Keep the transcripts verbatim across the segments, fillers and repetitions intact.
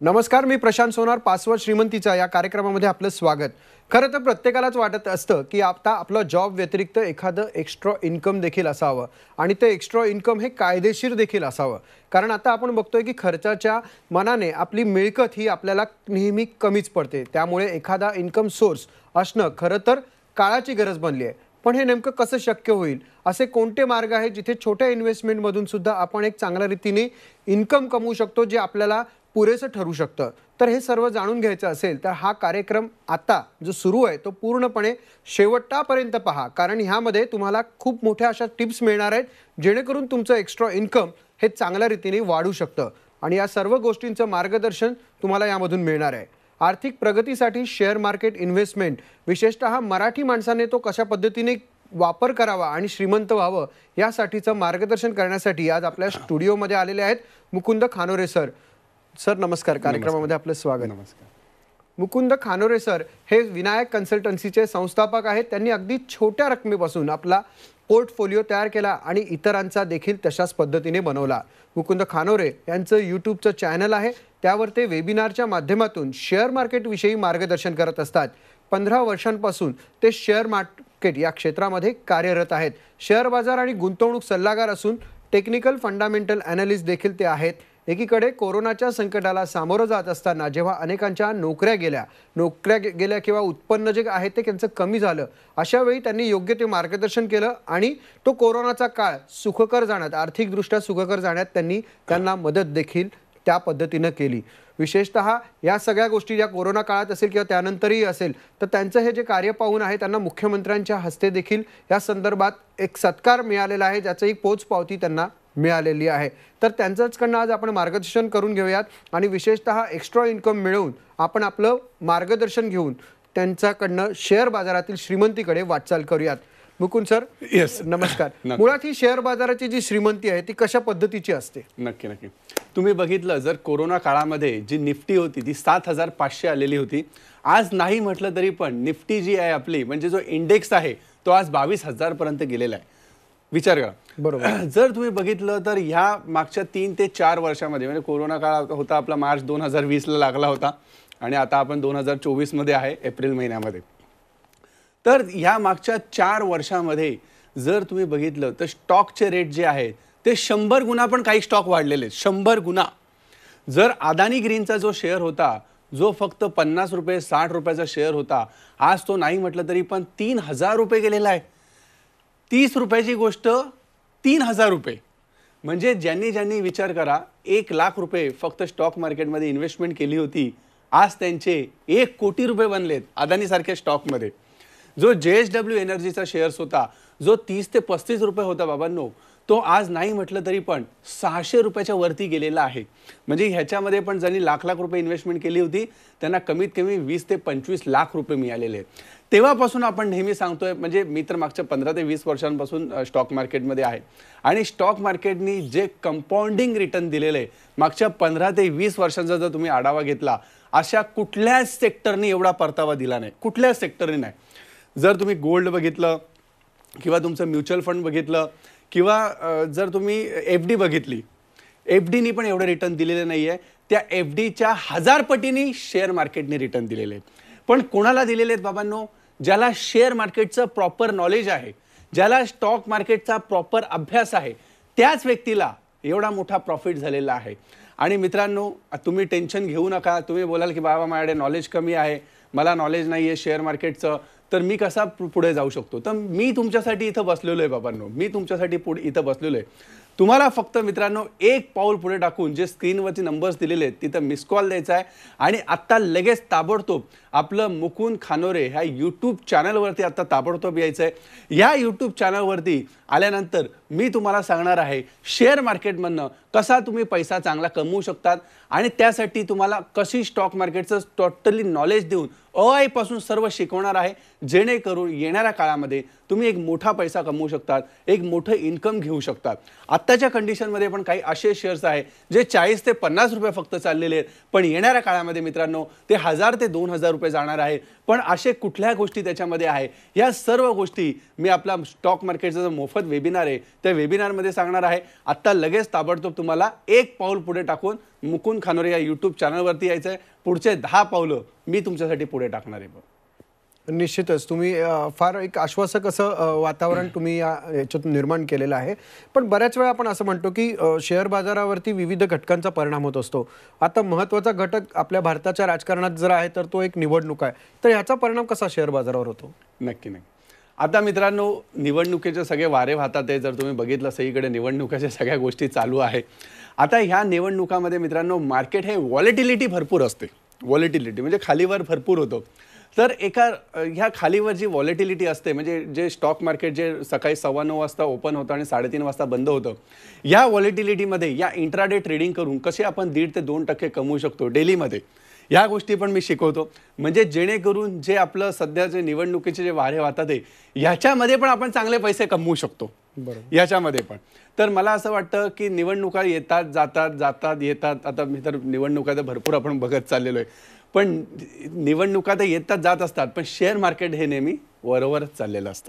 नमस्कार, मी प्रशांत सोनार. पासवर्ड श्रीमंतीचा या कार्यक्रमामध्ये आपलं स्वागत. खरं तर प्रत्येकालाच वाटत असतं की आता आपला जॉब व्यतिरिक्त एखादं एक्स्ट्रा इन्कम देखील असावं आणि ते एक्स्ट्रा इन्कम हे कायदेशीर देखील असावं. कारण आता आपण बघतोय की खर्चाच्या मनाने आपली मिळकत ही आपल्याला नेहमी कमीच पडते. त्यामुळे एखादा इन्कम सोर्स असणं खरं तर काळाची गरज बनली आहे. पण हे नेमकं कसं शक्य होईल? असे कोणते मार्ग आहेत जिथे छोट्या इन्व्हेस्टमेंटमधून सुद्धा आपण एक चांगल्या रीतीने इन्कम कमवू शकतो, जे आपल्याला पुरेसं ठरू शकतं? तर हे सर्व जाणून घ्यायचं असेल तर हा कार्यक्रम आता जो सुरू आहे तो पूर्णपणे शेवटापर्यंत पहा, कारण ह्यामध्ये तुम्हाला खूप मोठ्या अशा टिप्स मिळणार आहेत जेणेकरून तुमचं एक्स्ट्रा इन्कम हे चांगल्या रीतीने वाढू शकतं. आणि या सर्व गोष्टींचं मार्गदर्शन तुम्हाला यामधून मिळणार आहे. आर्थिक प्रगतीसाठी शेअर मार्केट इन्व्हेस्टमेंट, विशेषतः मराठी माणसाने तो कशा पद्धतीने वापर करावा आणि श्रीमंत व्हावं यासाठीचं मार्गदर्शन करण्यासाठी आज आपल्या स्टुडिओमध्ये आलेले आहेत मुकुंद खानोरे सर. सर नमस्कार, कार्यक्रमामध्ये आपलं स्वागत. नमस्कार. मुकुंद खानोरे सर हे विनायक कन्सल्टन्सीचे संस्थापक आहेत. त्यांनी अगदी छोट्या रकमेपासून आपला पोर्टफोलिओ तयार केला आणि इतरांचा देखील तशाच पद्धतीने बनवला. मुकुंद खानोरे यांचं यूट्यूबचं चॅनल आहे, त्यावर ते वेबिनारच्या माध्यमातून शेअर मार्केटविषयी मार्गदर्शन करत असतात. पंधरा वर्षांपासून ते शेअर मार्केट या क्षेत्रामध्ये कार्यरत आहेत. शेअर बाजार आणि गुंतवणूक सल्लागार असून टेक्निकल फंडामेंटल ॲनालिस्ट देखील ते आहेत. एकीकडे कोरोनाच्या संकटाला सामोरं जात असताना जेव्हा अनेकांच्या नोकऱ्या गेल्या नोकऱ्या गेल्या किंवा उत्पन्न जे आहे ते त्यांचं कमी झालं, अशा वेळी त्यांनी योग्य ते मार्गदर्शन केलं आणि तो कोरोनाचा काळ सुखकर जाण्यात, आर्थिकदृष्ट्या सुखकर जाण्यात त्यांनी त्यांना मदत देखील त्या पद्धतीनं केली. विशेषतः या सगळ्या गोष्टी या कोरोना काळात असेल किंवा त्यानंतरही असेल तर त्यांचं हे जे कार्य पाहून आहे त्यांना मुख्यमंत्र्यांच्या हस्ते देखील या संदर्भात एक सत्कार मिळालेला आहे, ज्याचं एक पोचपावती त्यांना मिळालेली आहे. तर त्यांच्याचकडनं आज आपण मार्गदर्शन करून घेऊयात आणि विशेषतः एक्स्ट्रा इन्कम मिळवून आपण आपलं मार्गदर्शन घेऊन त्यांच्याकडनं शेअर बाजारातील श्रीमंतीकडे वाटचाल करूयात. मुकुंद सर, येस, नमस्कार. मुळात ही शेअर बाजाराची जी श्रीमंती आहे ती कशा पद्धतीची असते? नक्की नक्की तुम्ही बघितलं, जर कोरोना काळामध्ये जी निफ्टी होती ती सात हजार पाचशे आलेली होती. आज नाही म्हटलं तरी पण निफ्टी जी आहे आपली, म्हणजे जो इंडेक्स आहे तो आज बावीस हजार पर्यंत गेलेला आहे. विचार करा. बरोबर. जर तुम्ही बघितलं तर ह्या मागच्या तीन ते चार वर्षामध्ये, म्हणजे कोरोना काळ होता आपला मार्च दोन हजार वीस ला लागला होता आणि आता आपण दोन हजार चोवीस मध्ये आहे, एप्रिल महिन्यामध्ये. तर ह्या मागच्या चार वर्षामध्ये जर तुम्ही बघितलं तर स्टॉकचे रेट जे आहेत ते शंभर गुणा पण काही स्टॉक वाढलेले आहेत. शंभर गुणा. जर अदानी ग्रीनचा जो शेअर होता, जो फक्त पन्नास रुपये साठ रुपयाचा शेअर होता, आज तो नाही म्हटलं तरी पण तीन हजार रुपये गेलेला आहे. तीस रुपयाची गोष्ट तीन हजार रुपये. म्हणजे ज्यांनी ज्यांनी विचार करा एक लाख रुपये फक्त स्टॉक मार्केटमध्ये इन्व्हेस्टमेंट केली होती, आज त्यांचे एक कोटी रुपये बनलेत अदानी सारख्या स्टॉकमध्ये. जो जे एस डब्ल्यू एनर्जीचा शेअर्स होता, जो तीस ते पस्तीस रुपये होता बाबांनो, तो आज नाही म्हटलं तरी पण सहाशे रुपयाच्या वरती गेलेला आहे. म्हणजे ह्याच्यामध्ये पण ज्यांनी लाख लाख रुपये इन्व्हेस्टमेंट केली होती त्यांना कमीत कमी वीस ते पंचवीस लाख रुपये मिळालेले आहेत. तेव्हापासून आपण नेहमी सांगतोय, म्हणजे मी तर मागच्या पंधरा ते वीस वर्षांपासून स्टॉक मार्केटमध्ये आहे आणि स्टॉक मार्केटनी जे कंपाऊंडिंग रिटर्न दिलेलं आहे मागच्या पंधरा ते वीस वर्षांचा जर तुम्ही आढावा घेतला, अशा कुठल्याच सेक्टरनी एवढा परतावा दिला नाही, कुठल्याच सेक्टरनी नाही. जर तुम्ही गोल्ड बघितलं किंवा तुमचं म्युच्युअल फंड बघितलं किंवा जर तुम्ही एफ डी बघितली, एफ डीनी पण एवढं रिटर्न दिलेलं नाही आहे. त्या एफ डीच्या हजार पटीने शेअर मार्केटने रिटर्न दिलेले आहेत. पण कोणाला दिलेले आहेत बाबांनो? ज्याला शेअर मार्केटचं प्रॉपर नॉलेज आहे, ज्याला स्टॉक मार्केटचा प्रॉपर अभ्यास आहे, त्याच व्यक्तीला एवढा मोठा प्रॉफिट झालेला आहे. आणि मित्रांनो, तुम्ही टेन्शन घेऊ नका. तुम्ही बोलाल की बाबा माझ्याकडे नॉलेज कमी आहे, मला नॉलेज नाही आहे शेअर मार्केटचं, तर मी कसा पुढे जाऊ शकतो? तर मी तुमच्यासाठी इथं बसलेलो आहे बाबांनो, मी तुमच्यासाठी पुढे इथं बसलेलो आहे. तुम्हाला फक्त मित्रांनो एक पाऊल पुढे टाकून जे स्क्रीनवरती नंबर्स दिलेले आहेत तिथं मिस कॉल द्यायचा आहे आणि आत्ता लगेच ताबडतोब आपलं मुकुंद खानोरे ह्या यूट्यूब चॅनलवरती आत्ता ताबडतोब यायचं आहे. या यूट्यूब चॅनलवरती आल्यानंतर मी तुम्हाला सांगणार आहे शेअर मार्केटमधनं कसा तुम्ही पैसा चांगला कमवू शकतात आणि त्यासाठी तुम्हाला कशी स्टॉक मार्केटचं टोटली नॉलेज देऊन अ आयपासून सर्व शिकवणार आहे, जेणेकरून येणाऱ्या काळामध्ये तुम्ही एक मोठा पैसा कमवू शकतात, एक मोठं इन्कम घेऊ शकतात. आत्ताच्या कंडिशनमध्ये पण काही असे शेअर्स आहे जे चाळीस ते पन्नास रुपये फक्त चाललेले आहेत, पण येणाऱ्या काळामध्ये मित्रांनो ते हजार ते दोन हजार रुपये जाणार आहे. पण असे कुठल्या गोष्टी त्याच्यामध्ये आहे, या सर्व गोष्टी मी आपला स्टॉक मार्केटचा जो मोफत वेबिनार आहे त्या वेबिनारमध्ये सांगणार आहे. आत्ता लगेच ताबडतोब तुम्हाला एक पाऊल पुढे टाकून मुकुंद खानोरे या यूट्यूब चॅनलवरती यायचं आहे. पुढचे दहा पावलं मी तुमच्यासाठी पुढे टाकणार आहे. निश्चितच तुम्ही अ, फार एक आश्वासक असं अ, वातावरण तुम्ही या याच्यातून निर्माण केलेलं आहे. पण बऱ्याच वेळा आपण असं म्हणतो की अ, शेअर बाजारावरती विविध घटकांचा परिणाम होत असतो. आता महत्त्वाचा घटक आपल्या भारताच्या राजकारणात जर आहे तर तो एक निवडणूक आहे. तर ह्याचा परिणाम कसा शेअर बाजारावर होतो? नक्की नाही. आता मित्रांनो निवडणुकीचे सगळे वारे वाहतात आहे. जर तुम्ही बघितलं सगळीकडे निवडणुकाच्या सगळ्या गोष्टी चालू आहे. आता ह्या निवडणुकामध्ये मित्रांनो मार्केट हे व्हॉलेटिलिटी भरपूर असते. व्हॉलेटिलिटी म्हणजे खालीवर भरपूर होतं. तर एका ह्या खालीवर जी व्हॉलेटिलिटी असते म्हणजे जे स्टॉक मार्केट जे सकाळी सव्वा नऊ वाजता ओपन होतं आणि साडेतीन वाजता बंद होतं, या व्हॉलेटिलिटीमध्ये या इंट्राडे ट्रेडिंग करून कसे आपण दीड ते दोन टक्के कमवू शकतो डेलीमध्ये, या गोष्टी पण मी शिकवतो. म्हणजे जेणेकरून जे आपलं सध्याचे निवडणुकीचे जे वारे वाहतात आहे ह्याच्यामध्ये पण आपण चांगले पैसे कमवू शकतो. बरोबर. याच्यामध्ये पण तर मला असं वाटतं की निवडणुका येतात जातात जातात येतात. आता मी तर निवडणुका तर भरपूर आपण बघत चाललेलो आहे. पण निवडणुका तर येतात जात असतात, पण शेअर मार्केट हे नेहमी वरवरच चाललेलं असतं.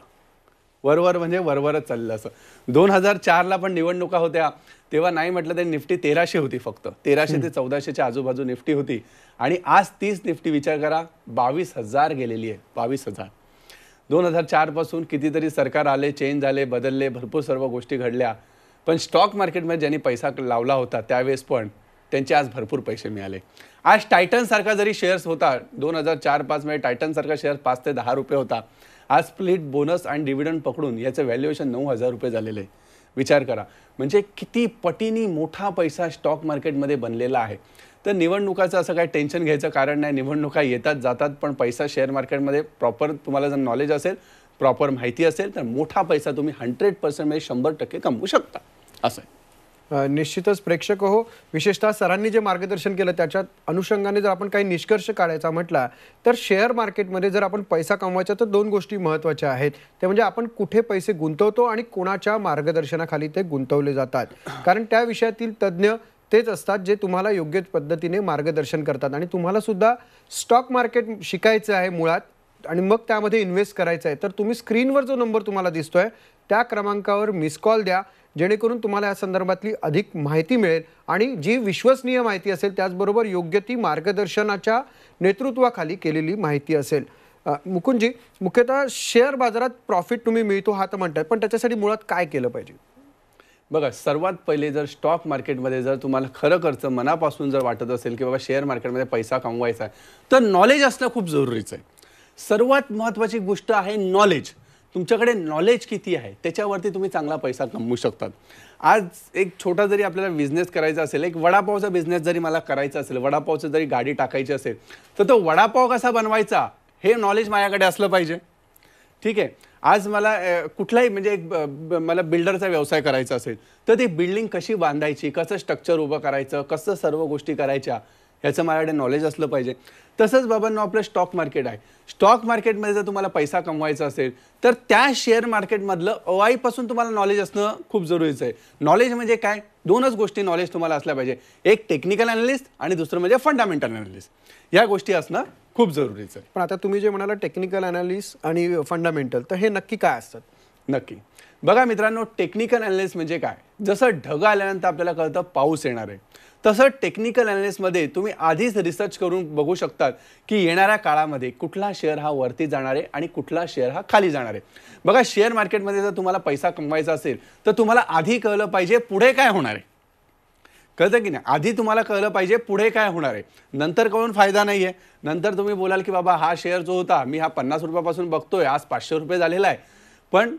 वरवर म्हणजे वरवरच चाललेलं असतं. दोन हजार चारला पण निवडणुका होत्या तेव्हा नाही म्हटलं तरी निफ्टी तेराशे होती, फक्त तेराशे ते चौदाशेच्या आजूबाजू निफ्टी होती. आणि आज तीच निफ्टी विचार करा बावीस हजार गेलेली आहे. बावीस हजार दोन हजार चार पासून कितीतरी सरकार आले, चेंज झाले, बदलले, भरपूर सर्व गोष्टी घडल्या. पण स्टॉक मार्केटमध्ये ज्यांनी पैसा लावला होता त्यावेळेस पण त्यांचे आज भरपूर पैसे मिळाले. आज टायटन सारखा जरी शेअर्स होता दोन हजार चार पाच मध्ये टायटन सारखा शेअर पाच ते दहा रुपये होता, आज स्प्लिट बोनस आणि डिव्हिडंड पकडून याचं व्हॅल्युएशन नऊ हजार रुपये झालेलं आहे. विचार करा म्हणजे किती पटीनी मोठा पैसा स्टॉक मार्केटमध्ये बनलेला आहे. तर निवडणुकाचं असं काही टेन्शन घ्यायचं कारण नाही. निवडणुका येतात जातात, पण पैसा शेअर मार्केटमध्ये प्रॉपर तुम्हाला जर नॉलेज असेल, प्रॉपर माहिती असेल तर मोठा पैसा तुम्ही हंड्रेड पर्सेंट म्हणजे शंभर टक्के कमवू शकता. असं आहे. निश्चितच प्रेक्षक हो, विशेषतः सरांनी जे मार्गदर्शन केलं त्याच्या अनुषंगाने जर आपण काही निष्कर्ष काढायचा म्हटला तर शेअर मार्केटमध्ये जर आपण पैसा कमवायचा तर दोन गोष्टी महत्त्वाच्या आहेत. ते म्हणजे आपण कुठे पैसे गुंतवतो आणि कोणाच्या मार्गदर्शनाखाली ते गुंतवले जातात. कारण त्या विषयातील तज्ज्ञ तेच असतात जे तुम्हाला योग्य पद्धतीने मार्गदर्शन करतात. आणि तुम्हाला सुद्धा स्टॉक मार्केट शिकायचं आहे मुळात आणि मग त्यामध्ये इन्व्हेस्ट करायचं आहे तर तुम्ही स्क्रीनवर जो नंबर तुम्हाला दिसतोय त्या क्रमांकावर मिस कॉल द्या, जेणेकरून तुम्हाला या संदर्भातली अधिक माहिती मिळेल आणि जी विश्वसनीय माहिती असेल त्याचबरोबर योग्य ती मार्गदर्शनाच्या नेतृत्वाखाली केलेली माहिती असेल. मुकुंदजी, मुख्यतः शेअर बाजारात प्रॉफिट तुम्ही मिळतो हा तर म्हणताय, पण त्याच्यासाठी मुळात काय केलं पाहिजे? बघा, सर्वात पहिले जर स्टॉक मार्केटमध्ये जर तुम्हाला खरं खर्च मनापासून जर वाटत असेल की बाबा शेअर मार्केटमध्ये पैसा कमवायचा आहे तर नॉलेज असणं खूप जरुरीचं आहे. सर्वात महत्त्वाची गोष्ट आहे नॉलेज. तुमच्याकडे नॉलेज किती आहे त्याच्यावरती तुम्ही चांगला पैसा कमवू शकतात. आज एक छोटा जरी आपल्याला बिझनेस करायचा असेल, एक वडापावचा बिझनेस जरी मला करायचा असेल, वडापावचं जरी गाडी टाकायची असेल तर तो वडापाव कसा बनवायचा हे नॉलेज माझ्याकडे असलं पाहिजे. ठीक आहे. आज मला कुठलाही म्हणजे एक मला बिल्डरचा व्यवसाय करायचा असेल तर ती बिल्डिंग कशी बांधायची, कसं स्ट्रक्चर उभं करायचं, कसं सर्व गोष्टी करायच्या ह्याचं माझ्याकडे नॉलेज असलं पाहिजे. तसंच बाबांनो आपलं स्टॉक मार्केट आहे. स्टॉक मार्केटमध्ये जर तुम्हाला पैसा कमवायचा असेल तर त्या शेअर मार्केटमधलं अवाईपासून तुम्हाला नॉलेज असणं खूप जरुरीचं आहे. नॉलेज म्हणजे काय, दोनच गोष्टी नॉलेज तुम्हाला असल्या पाहिजे. एक टेक्निकल अनालिस्ट आणि दुसरं म्हणजे फंडामेंटल अनालिस्ट. या गोष्टी असणं खूप जरुरीचं आहे. पण आता तुम्ही जे म्हणाला टेक्निकल अनालिस्ट आणि फंडामेंटल, तर हे नक्की काय असतात? नक्की बघा मित्रांनो, टेक्निकल अनालिस्ट म्हणजे काय, जसं ढग आल्यानंतर आपल्याला कळतं पाऊस येणार आहे, तसं टेक्निकल अनालिस्टमध्ये तुम्ही आधीच रिसर्च करून बघू शकतात की येणाऱ्या काळामध्ये कुठला शेअर हा वरती जाणार आहे आणि कुठला शेअर हा खाली जाणार आहे. बघा, शेअर मार्केटमध्ये जर तुम्हाला पैसा कमवायचा असेल तर तुम्हाला आधी कळलं पाहिजे पुढे काय होणार आहे. कळतं की नाही? आधी तुम्हाला कळलं पाहिजे पुढे काय होणार आहे. नंतर कळून फायदा नाही आहे. नंतर तुम्ही बोलाल की बाबा हा शेअर जो होता मी हा पन्नास रुपयापासून बघतोय, आज पाचशे रुपये झालेला आहे, पण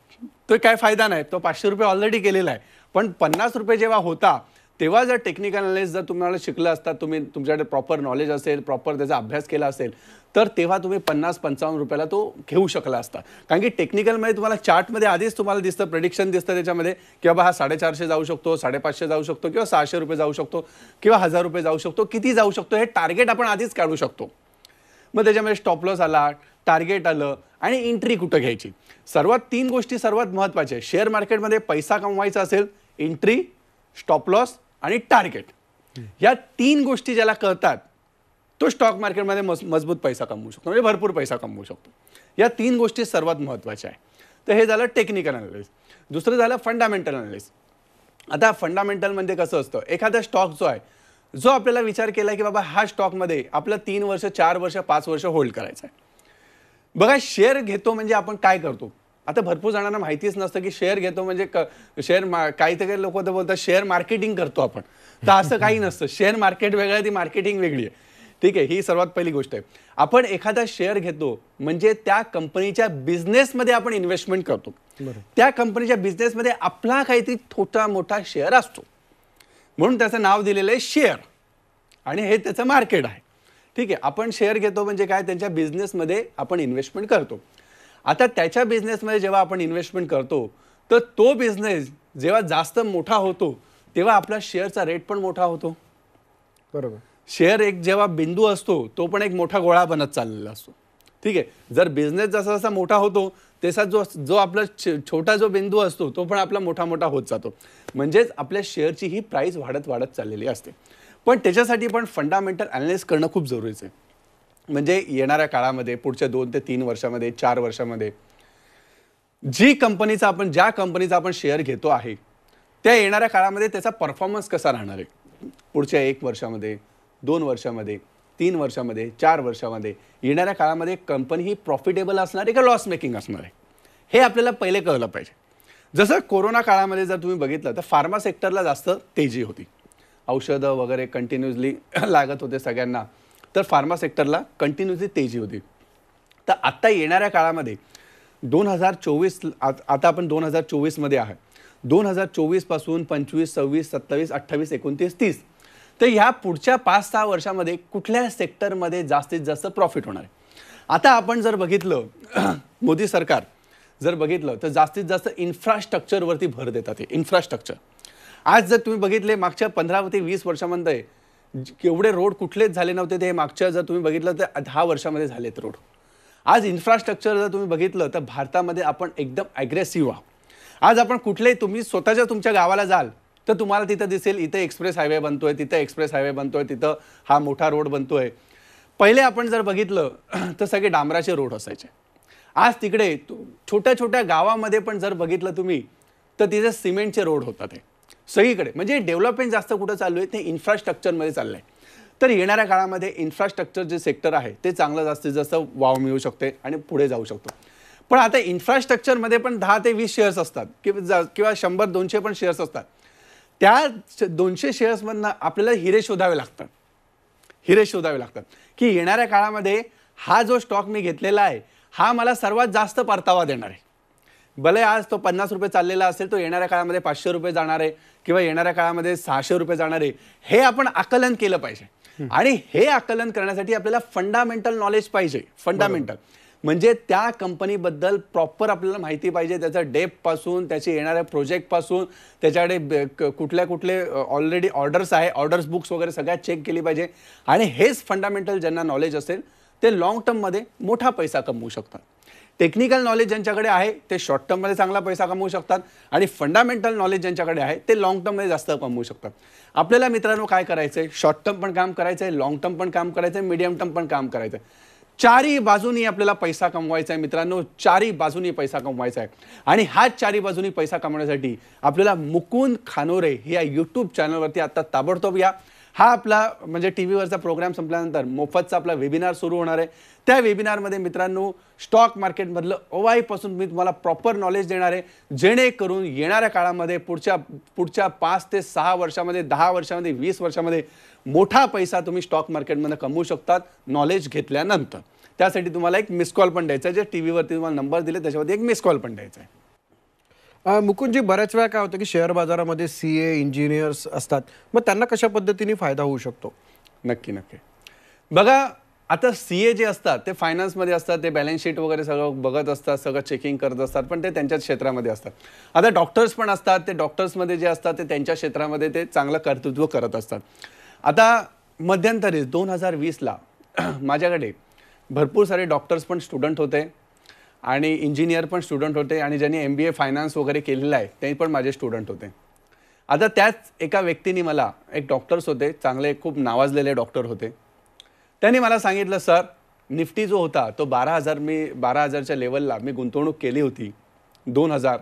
तो काय फायदा नाही, तो पाचशे रुपये ऑलरेडी केलेला आहे. पण पन्नास रुपये जेव्हा होता तेव्हा जर टेक्निकल अनालिस्ट जर तुम्हाला शिकलं असतात, तुम्ही तुमच्याकडे प्रॉपर नॉलेज असेल, प्रॉपर त्याचा अभ्यास केला असेल तर तेव्हा तुम्ही पन्नास पंचावन्न रुपयाला तो घेऊ शकला असता. कारण की टेक्निकलमध्ये तुम्हाला चार्टमध्ये आधीच तुम्हाला दिसतं, प्रेडिक्शन दिसतं त्याच्यामध्ये की बाबा हा साडेचारशे जाऊ शकतो, साडेपाचशे जाऊ शकतो किंवा सहाशे रुपये जाऊ शकतो किंवा हजार रुपये जाऊ शकतो, किती जाऊ शकतो हे टार्गेट आपण आधीच काढू शकतो. मग त्याच्यामध्ये स्टॉप लॉस आला, टार्गेट आलं आणि एंट्री कुठं घ्यायची. सर्वात तीन गोष्टी सर्वात महत्त्वाच्या आहे. शेअर मार्केटमध्ये पैसा कमवायचा असेल, एंट्री, स्टॉप लॉस आणि टार्गेट या तीन गोष्टी ज्याला कळतात तो स्टॉक मार्केटमध्ये मज मजबूत पैसा कमवू शकतो, म्हणजे भरपूर पैसा कमवू शकतो. या तीन गोष्टी सर्वात महत्त्वाच्या आहे. तर हे झालं टेक्निकल अनालिसिस. दुसरं झालं फंडामेंटल अनालिसिस. आता फंडामेंटल म्हणजे कसं असतं, एखादा स्टॉक जो आहे, जो आपल्याला विचार केला की बाबा हा स्टॉकमध्ये आपलं तीन वर्ष, चार वर्ष, पाच वर्ष होल्ड करायचं आहे. बघा, शेअर घेतो म्हणजे आपण काय करतो. आता भरपूर जणांना माहितीच नसतं की शेअर घेतो म्हणजे शेअर काही काही लोक तर बोलतात शेअर मार्केटिंग करतो आपण. तर असं काही नसतं. शेअर मार्केट वेगळं आहे, ती मार्केटिंग वेगळी आहे. ठीक आहे, ही सर्वात पहिली गोष्ट आहे. आपण एखादा शेअर घेतो म्हणजे त्या कंपनीच्या बिझनेसमध्ये आपण इन्व्हेस्टमेंट करतो. त्या कंपनीच्या बिझनेसमध्ये आपला काहीतरी छोटा मोठा शेअर असतो, म्हणून त्याचं नाव दिलेलं आहे शेअर आणि हे त्याचं मार्केट आहे. ठीक आहे, आपण शेअर घेतो म्हणजे काय, त्यांच्या बिझनेसमध्ये आपण इन्व्हेस्टमेंट करतो. आता त्याच्या बिझनेसमध्ये जेव्हा आपण इन्व्हेस्टमेंट करतो तर तो बिझनेस जेव्हा जास्त मोठा होतो तेव्हा आपला शेअरचा रेट पण मोठा होतो. बरोबर. शेअर एक जेव्हा बिंदू असतो तो पण एक मोठा गोळा बनत चाललेला असतो. ठीक आहे, जर बिझनेस जसा जसा मोठा होतो तसा जो जो आपला छोटा जो बिंदू असतो तो पण आपला मोठा मोठा होत जातो. म्हणजेच आपल्या शेअरची ही प्राइस वाढत वाढत चाललेली असते. पण त्याच्यासाठी पण फंडामेंटल अनालिसिस करणं खूप जरुरीचं आहे. म्हणजे येणाऱ्या काळामध्ये पुढच्या दोन ते तीन वर्षामध्ये, चार वर्षामध्ये जी कंपनीचा आपण ज्या कंपनीचा आपण शेअर घेतो आहे त्या येणाऱ्या काळामध्ये त्याचा परफॉर्मन्स कसा राहणार आहे, पुढच्या एक वर्षामध्ये, दोन वर्षामध्ये, तीन वर्षामध्ये, चार वर्षामध्ये येणाऱ्या काळामध्ये कंपनी ही प्रॉफिटेबल असणार आहे का लॉस मेकिंग असणार आहे, हे आपल्याला पहिले कळलं पाहिजे. जसं कोरोना काळामध्ये जर तुम्ही बघितलं तर फार्मा सेक्टरला जास्त तेजी होती. औषधं वगैरे कंटिन्युअसली लागत होते सगळ्यांना, तर फार्मा सेक्टरला कंटिन्युअसली तेजी होती. तर आत्ता येणाऱ्या काळामध्ये दोन हजार चोवीस आता आपण दोन हजार चोवीसमध्ये आहे. दोन हजार चोवीसपासून पंचवीस, सव्वीस, सत्तावीस, अठ्ठावीस, एकोणतीस, तीस तर ह्या पुढच्या पाच सहा वर्षामध्ये कुठल्या सेक्टरमध्ये जास्तीत जास्त प्रॉफिट होणार आहे. आता आपण जर बघितलं मोदी सरकार जर बघितलं तर जास्तीत जास्त इन्फ्रास्ट्रक्चरवरती भर देतात. हे इन्फ्रास्ट्रक्चर आज जर तुम्ही बघितले मागच्या पंधरा ते वीस वर्षामध्ये केवढे रोड कुठलेच झाले नव्हते, ते मागच्या जर तुम्ही बघितलं तर दहा वर्षामध्ये झालेत रोड. आज इन्फ्रास्ट्रक्चर जर तुम्ही बघितलं तर भारतामध्ये आपण एकदम ॲग्रेसिव्ह आहोत. आज आपण कुठलेही तुम्ही स्वतःच्या तुमच्या गावाला जाल तर तुम्हाला तिथं दिसेल इथे एक्सप्रेस हायवे बनतोय, तिथं एक्सप्रेस हायवे बनतोय, तिथं हा मोठा रोड बनतोय. पहिले आपण जर बघितलं तर सगळे डांबराचे रोड असायचे. आज तिकडे छोट्या छोट्या गावामध्ये पण जर बघितलं तुम्ही तर तिथे सिमेंटचे रोड होतात. हे सगळीकडे म्हणजे डेव्हलपमेंट जास्त कुठं चालू आहे, ते इन्फ्रास्ट्रक्चरमध्ये चाललं आहे. तर येणाऱ्या काळामध्ये इन्फ्रास्ट्रक्चर जे सेक्टर आहे ते चांगलं जास्तीत जास्त वाव मिळू शकते आणि पुढे जाऊ शकतो. पण आता इन्फ्रास्ट्रक्चरमध्ये पण दहा ते वीस शेअर्स असतात किंवा किंवा शंभर दोनशे पण शेअर्स असतात. त्या दोनशे शेअर्समधनं आपल्याला हिरे शोधावे लागतात. हिरे शोधावे लागतात की येणाऱ्या काळामध्ये हा जो स्टॉक मी घेतलेला आहे हा मला सर्वात जास्त परतावा देणार आहे. भले आज तो पन्नास रुपये चाललेला असेल, तो येणाऱ्या काळामध्ये पाचशे रुपये जाणार आहे किंवा येणाऱ्या काळामध्ये सहाशे रुपये जाणार आहे, हे आपण आकलन केलं पाहिजे. आणि हे आकलन करण्यासाठी आपल्याला फंडामेंटल नॉलेज पाहिजे. फंडामेंटल म्हणजे त्या कंपनीबद्दल प्रॉपर आपल्याला माहिती पाहिजे, त्याचा डेप्थ पासून, त्याचे येणाऱ्या प्रोजेक्टपासून, त्याच्याकडे कुठल्या कुठले ऑलरेडी ऑर्डर्स आहे, ऑर्डर्स बुक्स वगैरे सगळ्यात चेक केली पाहिजे. आणि हेच फंडामेंटल ज्यांना नॉलेज असेल ते लॉंग टर्ममध्ये मोठा पैसा कमवू शकतात. टेक्निकल नॉलेज ज्यांच्याकडे आहे ते शॉर्ट टर्ममध्ये चांगला पैसा कमवू शकतात आणि फंडामेंटल नॉलेज ज्यांच्याकडे आहे ते लॉंग टर्ममध्ये जास्त कमवू शकतात. आपल्याला मित्रांनो काय करायचं आहे, शॉर्ट टर्म पण काम करायचं आहे, लॉंग टर्म पण काम करायचं आहे, मीडियम टर्म पण काम करायचं आहे. चारही बाजूनी आपल्याला पैसा कमवायचा आहे मित्रांनो. चारही बाजूनी पैसा कमवायचा आहे आणि हाच चारही बाजूनी पैसा कमवण्यासाठी आपल्याला मुकुंद खानोरे या यूट्यूब चॅनलवरती आता ताबडतोब या. हा आपला म्हणजे टी व्हीवरचा प्रोग्राम संपल्यानंतर मोफतचा आपला वेबिनार सुरू होणार आहे. त्या वेबिनारमध्ये मित्रांनो स्टॉक मार्केटमधलं ओवाईपासून मी तुम्हाला प्रॉपर नॉलेज देणार आहे, जेणेकरून येणाऱ्या काळामध्ये पुढच्या पुढच्या पाच ते सहा वर्षामध्ये, दहा वर्षामध्ये, वीस वर्षामध्ये मोठा पैसा तुम्ही स्टॉक मार्केटमध्ये कमवू शकतात नॉलेज घेतल्यानंतर. त्यासाठी तुम्हाला एक मिस कॉल पण द्यायचा आहे. जे टी व्हीवरती तुम्हाला नंबर दिले त्याच्यावरती एक मिस कॉल पण द्यायचा आहे. मुकुंदजी, बऱ्याच वेळा काय होतं की शेअर बाजारामध्ये सी ए इंजिनियर्स असतात, मग त्यांना कशा पद्धतीने फायदा होऊ शकतो? नक्की नक्की बघा, आता सी ए जे असतात ते फायनान्समध्ये असतात, ते बॅलन्स शीट वगैरे सगळं बघत असतात, सगळं चेकिंग करत असतात, पण ते त्यांच्याच क्षेत्रामध्ये असतात. आता डॉक्टर्स पण असतात, ते डॉक्टर्समध्ये जे असतात ते त्यांच्या क्षेत्रामध्ये ते चांगलं कर्तृत्व करत असतात. आता मध्यंतरी दोन हजार वीसला माझ्याकडे भरपूर सारे डॉक्टर्स पण स्टुडंट होते आणि इंजिनियर पण स्टुडंट होते आणि ज्यांनी एम बी ए फायनान्स वगैरे केलेलं आहे ते पण माझे स्टुडंट होते. आता त्याच एका व्यक्तीने मला, एक डॉक्टर्स होते चांगले, खूप नावाजलेले डॉक्टर होते, त्यांनी मला सांगितलं, सर निफ्टी जो होता तो बारा हजार मी बारा हजारच्या लेवलला मी गुंतवणूक केली होती दोन हजार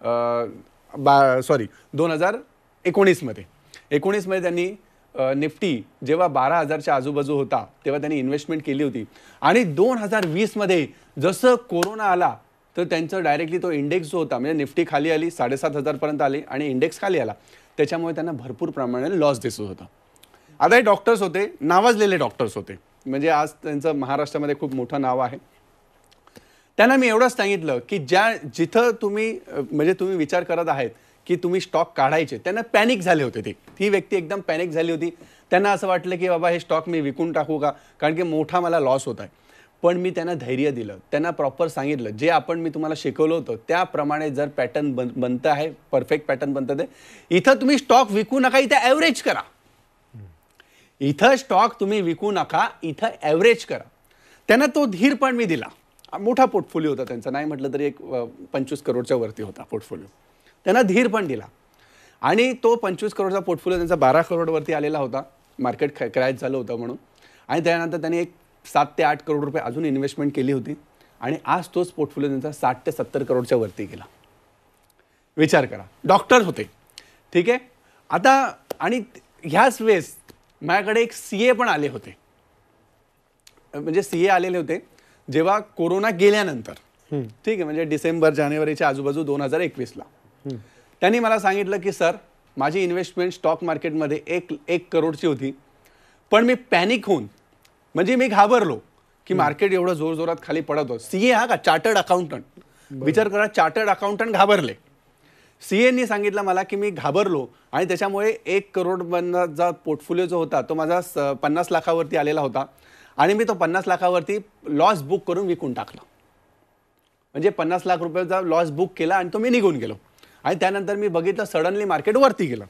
बा सॉरी दोन हजार एकोणीसमध्ये एकोणीसमध्ये त्यांनी निफ्टी जेव्हा बारा हजारच्या आजूबाजू होता तेव्हा त्यांनी इन्व्हेस्टमेंट केली होती आणि दोन हजार वीसमध्ये जसं कोरोना आला तर त्यांचं डायरेक्टली तो इंडेक्स जो होता, म्हणजे निफ्टी खाली आली, साडेसात हजारपर्यंत आली आणि इंडेक्स खाली आला, त्याच्यामुळे त्यांना भरपूर प्रमाणात लॉस दिसत होता. आता हे डॉक्टर्स होते, नावाजलेले डॉक्टर्स होते, म्हणजे आज त्यांचं महाराष्ट्रामध्ये खूप मोठं नाव आहे. त्यांना मी एवढंच सांगितलं की ज्या जिथं तुम्ही म्हणजे तुम्ही विचार करत आहेत की तुम्ही स्टॉक काढायचे, त्यांना पॅनिक झाले होते. ते ती व्यक्ती एकदम पॅनिक झाली होती. त्यांना असं वाटलं की बाबा हे स्टॉक मी विकून टाकू का, कारण की मोठा मला लॉस होत आहे. पण मी त्यांना धैर्य दिलं, त्यांना प्रॉपर सांगितलं जे आपण मी तुम्हाला शिकवलं होतं त्याप्रमाणे जर पॅटर्न बन बनतं आहे, परफेक्ट पॅटर्न बनतं ते, इथं तुम्ही स्टॉक विकू नका, इथं ॲव्हरेज करा. इथं स्टॉक तुम्ही विकू नका, इथं ॲव्हरेज करा. त्यांना तो धीर पण मी दिला. मोठा पोर्टफोलिओ होता त्यांचा, नाही म्हटलं तरी एक पंचवीस करोडच्या वरती होता पोर्टफोलिओ. त्यांना धीर पण दिला आणि तो पंचवीस करोडचा पोर्टफोलिओ त्यांचा बारा करोडवरती आलेला होता, मार्केट क्रॅश झालं होतं म्हणून. आणि त्यानंतर त्यांनी एक सात ते आठ करोड रुपये अजून इन्व्हेस्टमेंट केली होती आणि आज तोच पोर्टफोलिओ त्यांचा साठ ते सत्तर करोडच्या वरती गेला. विचार करा, डॉक्टर होते, ठीक आहे. आता आणि ह्याच वेळेस माझ्याकडे एक सी ए पण आले होते, म्हणजे सी ए आलेले होते जेव्हा कोरोना गेल्यानंतर, ठीक आहे, म्हणजे डिसेंबर जानेवारीच्या आजूबाजू दोन हजार एकवीसला. त्यांनी मला सांगितलं की सर माझी इन्व्हेस्टमेंट स्टॉक मार्केटमध्ये एक एक करोडची होती, पण मी पॅनिक होऊन, म्हणजे मी घाबरलो की मार्केट एवढं जोरजोरात खाली पडत होतं. सी ए हा का, चार्टर्ड अकाउंटंट, विचार करा, चार्टर्ड अकाउंटंट घाबरले. सी एनी सांगितलं मला की मी घाबरलो आणि त्याच्यामुळे एक करोड बनचा पोर्टफोलिओ जो होता तो माझा पन्नास लाखावरती आलेला होता आणि मी तो पन्नास लाखावरती लॉस बुक करून विकून टाकला. म्हणजे पन्नास लाख रुपयाचा लॉस बुक केला आणि तो मी निघून गेलो. आणि त्यानंतर मी बघितलं सडनली मार्केट वरती गेलं.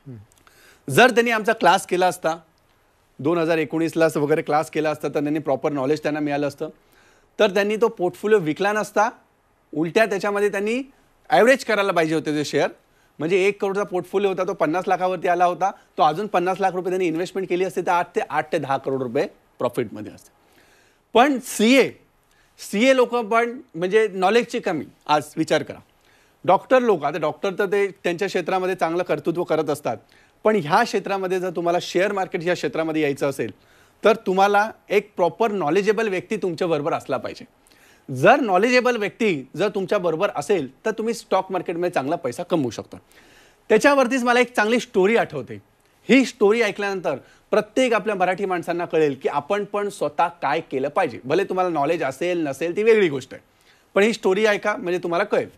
जर त्यांनी आमचा क्लास केला असता, दोन हजार एकोणीसला वगैरे क्लास केला असता, तर त्यांनी प्रॉपर नॉलेज त्यांना मिळालं असतं, तर त्यांनी तो पोर्टफोलिओ विकला नसता. उलट्या त्याच्यामध्ये त्यांनी ॲव्हरेज करायला पाहिजे होते जे शेअर. म्हणजे एक करोडचा पोर्टफोलिओ होता तो पन्नास लाखावरती आला होता, तो अजून पन्नास लाख रुपये त्यांनी इन्व्हेस्टमेंट केली असते तर आठ ते आठ ते दहा करोड रुपये प्रॉफिटमध्ये असते. पण सी ए सी ए लोक पण म्हणजे नॉलेजची कमी. आज विचार करा, डॉक्टर लोक, आता डॉक्टर तर ते त्यांच्या क्षेत्रामध्ये चांगलं कर्तृत्व करत असतात, पण ह्या क्षेत्रामध्ये जर तुम्हाला शेअर मार्केट ह्या क्षेत्रामध्ये यायचं असेल तर तुम्हाला एक प्रॉपर नॉलेजेबल व्यक्ती तुमच्याबरोबर असला पाहिजे. जर नॉलेजेबल व्यक्ती जर तुमच्याबरोबर असेल तर तुम्ही स्टॉक मार्केटमध्ये चांगला पैसा कमवू शकता. त्याच्यावरतीच मला एक चांगली स्टोरी आठवते. ही स्टोरी ऐकल्यानंतर प्रत्येक आपल्या मराठी माणसांना कळेल की आपण पण स्वतः काय केलं पाहिजे. भले तुम्हाला नॉलेज असेल नसेल ती वेगळी गोष्ट आहे, पण ही स्टोरी ऐका म्हणजे तुम्हाला कळेल.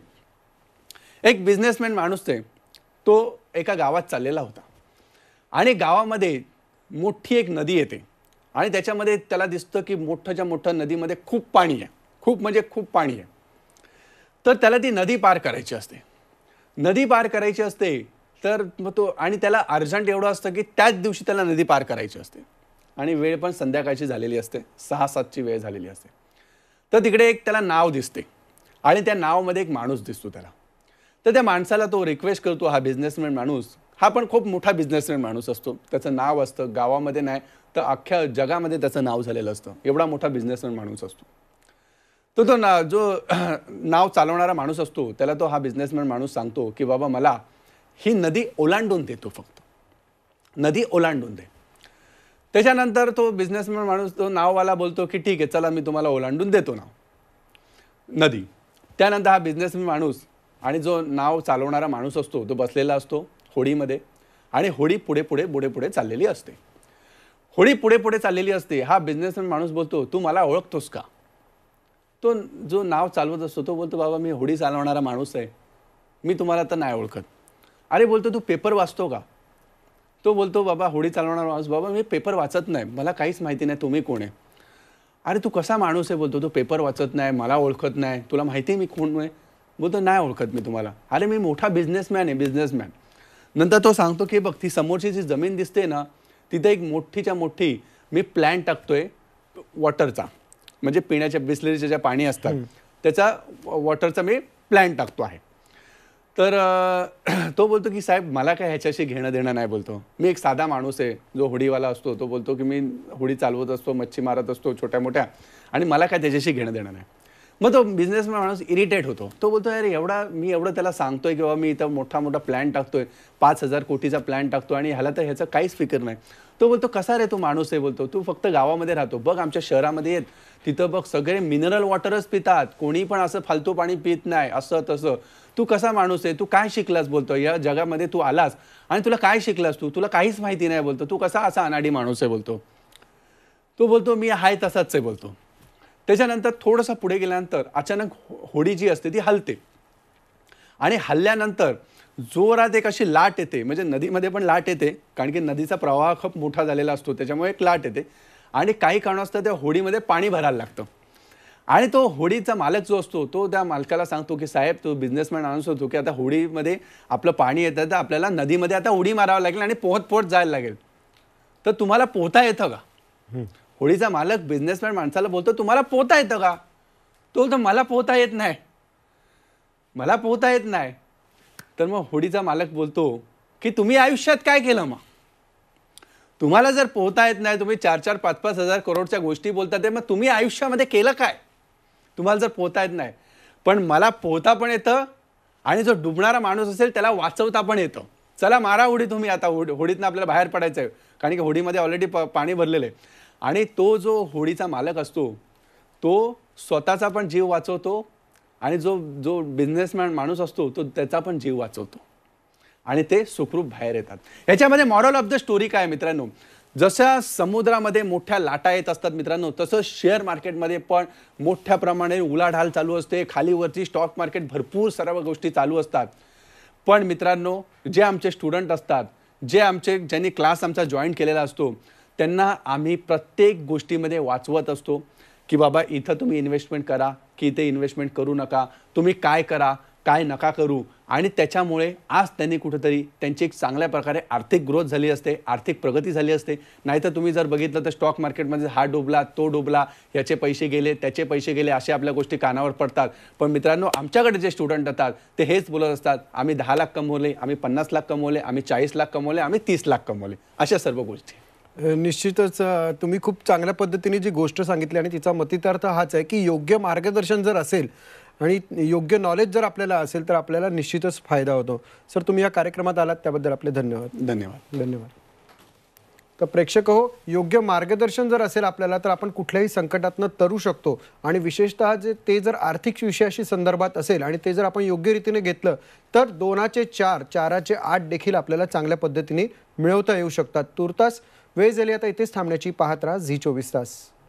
एक बिझनेसमॅन माणूस आहे, तो एका गावात चाललेला होता आणि गावामध्ये मोठी एक नदी येते आणि त्याच्यामध्ये त्याला दिसतं की मोठ्याच्या मोठ्या नदीमध्ये खूप पाणी आहे, खूप म्हणजे खूप पाणी आहे. तर त्याला ती नदी पार करायची असते. नदी पार करायची असते तर मग तो, आणि त्याला अर्जंट एवढं असतं की त्याच दिवशी त्याला नदी पार करायची असते आणि वेळ पण संध्याकाळची झालेली असते, सहा सातची वेळ झालेली असते. तर तिकडे एक त्याला नाव दिसते आणि त्या नावामध्ये एक माणूस दिसतो त्याला. तर त्या माणसाला तो रिक्वेस्ट करतो. हा बिझनेसमॅन माणूस, हा पण खूप मोठा बिझनेसमॅन माणूस असतो, त्याचं नाव असतं गावामध्ये नाही तर अख्ख्या जगामध्ये त्याचं नाव झालेलं असतं, एवढा मोठा बिझनेसमॅन माणूस असतो. तो तो ना जो नाव चालवणारा माणूस असतो त्याला तो हा बिझनेसमॅन माणूस सांगतो की बाबा मला ही नदी ओलांडून देतो, फक्त नदी ओलांडून दे. त्याच्यानंतर तो बिझनेसमॅन माणूस, तो नाववाला बोलतो की ठीक आहे चला मी तुम्हाला ओलांडून देतो नाव नदी. त्यानंतर हा बिझनेसमॅन माणूस आणि जो नाव चालवणारा माणूस असतो तो बसलेला असतो होडीमध्ये आणि होडी पुढे पुढे पुढे पुढे चाललेली असते. होडी पुढे पुढे चाललेली असते. हा बिझनेसमॅन माणूस बोलतो तू मला ओळखतोस का? तो जो नाव चालवत असतो तो बोलतो बाबा मी होडी चालवणारा माणूस आहे, मी तुम्हाला तर नाही ओळखत. अरे बोलतो तू पेपर वाचतो का? तो बोलतो बाबा होडी चालवणारा माणूस, बाबा मी पेपर वाचत नाही, मला काहीच माहिती नाही तुम्ही कोण आहे. अरे तू कसा माणूस आहे? बोलतो तू पेपर वाचत नाही, मला ओळखत नाही, तुला माहिती आहे मी कोण आहे? बोलतो नाही ओळखत मी तुम्हाला. अरे मी मोठा बिझनेसमॅन आहे, बिझनेसमॅन. नंतर तो सांगतो की बघ ती समोरची जी जमीन दिसते ना तिथे एक मोठीच्या मोठी मी प्लॅन टाकतोय वॉटरचा, म्हणजे पिण्याच्या बिस्लरीच्या ज्या पाणी असतात त्याचा वॉटरचा मी प्लॅन टाकतो आहे. तर अ, तो बोलतो की साहेब मला काय ह्याच्याशी घेणं देणं नाही बोलतो. मी एक साधा माणूस आहे जो होडीवाला असतो. तो बोलतो की मी होडी चालवत असतो, मच्छी मारत असतो छोट्या मोठ्या आणि मला काय त्याच्याशी घेणं देणं नाही. मग तो बिझनेसमॅन माणूस इरिटेट होतो. तो बोलतो अरे एवढा मी एवढं त्याला सांगतोय की बाबा मी इथं मोठा मोठा प्लॅन टाकतोय, पाच हजार कोटीचा प्लॅन टाकतो आणि ह्याला तर ह्याचं काहीच फिकर नाही. तो बोलतो कसा रे तू माणूस आहे बोलतो, तू फक्त गावामध्ये राहतो, बघ आमच्या शहरामध्ये येत तिथं बघ सगळे मिनरल वॉटरच पितात, कोणी पण असं फालतू पाणी पित नाही, असं तसं. तू कसा माणूस आहे, तू काय शिकलास बोलतो, या जगामध्ये तू आलास आणि तुला काय शिकलास तू, तुला काहीच माहिती नाही बोलतो, तू कसा असा अनाडी माणूस आहे बोलतो. तो बोलतो मी आहे तसाच आहे बोलतो. त्याच्यानंतर थोडंसं पुढे गेल्यानंतर अचानक होडी जी असते ती हलते आणि हल्ल्यानंतर जोरात एक अशी लाट येते, म्हणजे नदीमध्ये पण लाट येते कारण की नदीचा प्रवाह खूप मोठा झालेला असतो, त्याच्यामुळे एक लाट येते आणि काही कारणास्तव त्या होडीमध्ये पाणी भरायला लागतं. आणि तो होडीचा मालक जो असतो तो त्या मालकाला सांगतो की साहेब तो बिझनेसमॅन माणूस होतो की आता होडीमध्ये आपलं पाणी येतं तर आपल्याला नदीमध्ये आता उडी मारावं लागेल आणि पोहत पोहत जायला लागेल, तर तुम्हाला पोहता येतं का. होडीचा मालक बिझनेसमॅन माणसाला बोलतो तुम्हाला पोहता येतं का. तो बोलतो मला पोहता येत नाही, मला पोहता येत नाही. तर मग होडीचा मालक बोलतो की तुम्ही आयुष्यात काय केलं, मग तुम्हाला जर पोहता येत नाही, तुम्ही चार चार पाच पाच हजार करोडच्या गोष्टी बोलतात, मग तुम्ही आयुष्यामध्ये केलं काय. तुम्हाला जर पोहता येत नाही, पण मला पोहता पण येतं आणि जो डुबणारा माणूस असेल त्याला वाचवता पण येतं. चला मारा होडी तुम्ही, आता होडी होडीतनं आपल्याला बाहेर पडायचं आहे कारण की होडीमध्ये ऑलरेडी पाणी भरलेलं आहे. आणि तो जो होडीचा मालक असतो तो स्वतःचा पण जीव वाचवतो आणि जो जो बिझनेसमॅन माणूस असतो तो त्याचा पण जीव वाचवतो आणि ते सुखरूप बाहेर येतात. ह्याच्यामध्ये मॉरल ऑफ द स्टोरी काय मित्रांनो, जशा समुद्रामध्ये मोठ्या लाटा येत असतात मित्रांनो, तसं शेअर मार्केटमध्ये पण मोठ्या प्रमाणे उलाढाल चालू असते, खालीवरची स्टॉक मार्केट भरपूर सर्व गोष्टी चालू असतात. पण मित्रांनो जे आमचे स्टुडंट असतात, जे आमचे ज्यांनी क्लास आमचा जॉईन केलेला असतो, त्यांना आम्ही प्रत्येक गोष्टीमध्ये वाचवत असतो की बाबा इथं तुम्ही इन्व्हेस्टमेंट करा की इथे इन्व्हेस्टमेंट करू नका, तुम्ही काय करा काय नका करू. आणि त्याच्यामुळे आज त्यांनी कुठेतरी त्यांची एक चांगल्या प्रकारे आर्थिक ग्रोथ झाली असते, आर्थिक प्रगती झाली असते. नाहीतर तुम्ही जर बघितलं तर स्टॉक मार्केटमध्ये हा डुबला तो डुबला, याचे पैसे गेले त्याचे पैसे गेले, अशा आपल्या गोष्टी कानावर पडतात. पण मित्रांनो आमच्याकडे जे स्टुडंट येतात ते हेच बोलत असतात आम्ही दहा लाख कमवले, आम्ही पन्नास लाख कमवले, आम्ही चाळीस लाख कमवले, आम्ही तीस लाख कमवले, अशा सर्व गोष्टी. निश्चितच अ, तुम्ही खूप चांगल्या पद्धतीने जी गोष्ट सांगितली आणि तिचा मतितार्थ हाच आहे की योग्य मार्गदर्शन जर असेल आणि योग्य नॉलेज जर आपल्याला असेल तर आपल्याला निश्चितच फायदा होतो. सर तुम्ही या कार्यक्रमात आलात त्याबद्दल आपले धन्यवाद. धन्यवाद. धन्यवाद. तर प्रेक्षक हो, योग्य मार्गदर्शन जर असेल आपल्याला तर आपण कुठल्याही संकटातनं तरू शकतो आणि विशेषतः जे ते जर आर्थिक विषयाशी संदर्भात असेल आणि ते जर आपण योग्य रीतीने घेतलं तर दोनाचे चार चाराचे आठ देखील आपल्याला चांगल्या पद्धतीने मिळवता येऊ शकतात. तुर्तास वेळ झाली आता इथेच थांबण्याची. पाहत राहा झी चोवीस तास.